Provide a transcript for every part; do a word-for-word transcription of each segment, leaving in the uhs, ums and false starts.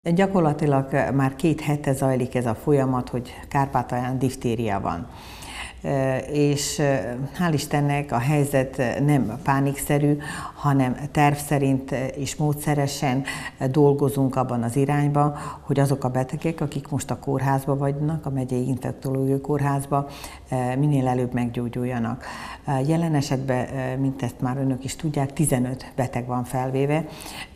Gyakorlatilag már két hete zajlik ez a folyamat, hogy Kárpátalján diftéria van. És hál' Istennek a helyzet nem pánikszerű, hanem terv szerint és módszeresen dolgozunk abban az irányba, hogy azok a betegek, akik most a kórházba vannak, a megyei infektológiai kórházba, minél előbb meggyógyuljanak. Jelen esetben, mint ezt már önök is tudják, tizenöt beteg van felvéve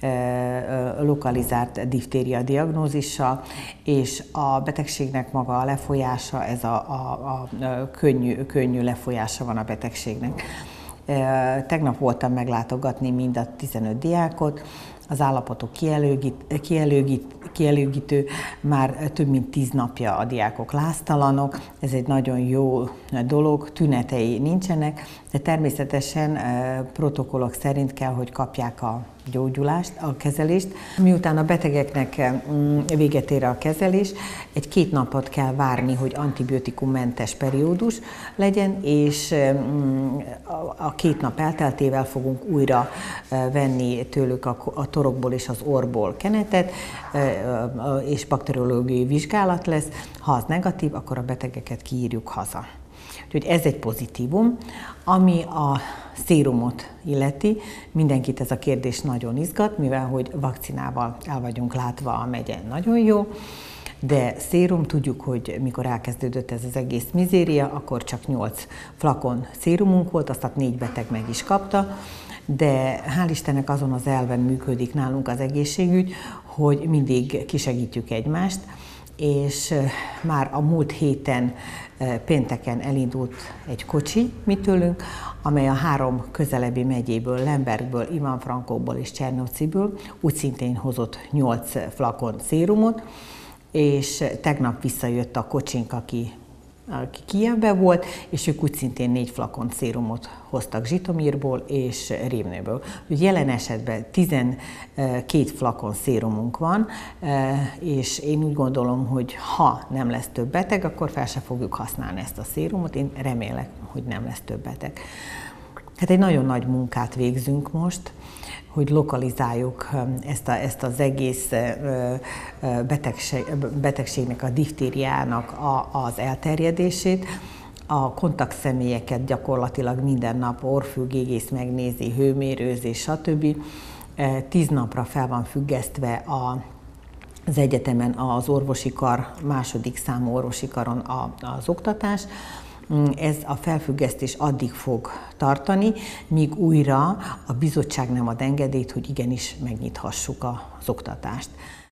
lokalizált diftéria diagnózissal, és a betegségnek maga a lefolyása, ez a, a, a könnyű, könnyű lefolyása van a betegségnek. Tegnap voltam meglátogatni mind a tizenöt diákot, az állapotok kielőgít, kielőgít, kielőgítő, már több mint tíz napja a diákok láztalanok, ez egy nagyon jó dolog, tünetei nincsenek, de természetesen protokollok szerint kell, hogy kapják a gyógyulást, a kezelést. Miután a betegeknek véget ér a kezelés, egy két napot kell várni, hogy antibiotikummentes periódus legyen, és a két nap elteltével fogunk újra venni tőlük a torokból és az orrból kenetet, és bakteriológiai vizsgálat lesz. Ha az negatív, akkor a betegeket kiírjuk haza. Úgyhogy ez egy pozitívum. Ami a szérumot illeti, mindenkit ez a kérdés nagyon izgat, mivel hogy vakcinával el vagyunk látva a megye nagyon jó, de szérum, tudjuk, hogy mikor elkezdődött ez az egész mizéria, akkor csak nyolc flakon szérumunk volt, azt a négy beteg meg is kapta, de hál' Istennek azon az elven működik nálunk az egészségügy, hogy mindig kisegítjük egymást, és már a múlt héten, pénteken elindult egy kocsi mi tőlünk, amely a három közelebbi megyéből, Lembergből, Iván-Frankóból és Csernóciből úgy szintén hozott nyolc flakon szérumot, és tegnap visszajött a kocsink, aki aki Kijevben volt, és ők úgy szintén négy flakon szérumot hoztak Zsitomírból és Révnőből. Úgy jelen esetben tizenkét flakon szérumunk van, és én úgy gondolom, hogy ha nem lesz több beteg, akkor fel se fogjuk használni ezt a szérumot. Én remélek, hogy nem lesz több beteg. Hát egy nagyon nagy munkát végzünk most, hogy lokalizáljuk ezt, a, ezt az egész betegség, betegségnek, a diftériának a, az elterjedését. A kontaktszemélyeket gyakorlatilag minden nap orrfül-gégész megnézi, hőmérőzés, stb. Tíz napra fel van függesztve a az egyetemen az orvosi kar, második számú orvosi karon az oktatás. Ez a felfüggesztés addig fog tartani, míg újra a bizottság nem ad engedélyt, hogy igenis megnyithassuk az oktatást.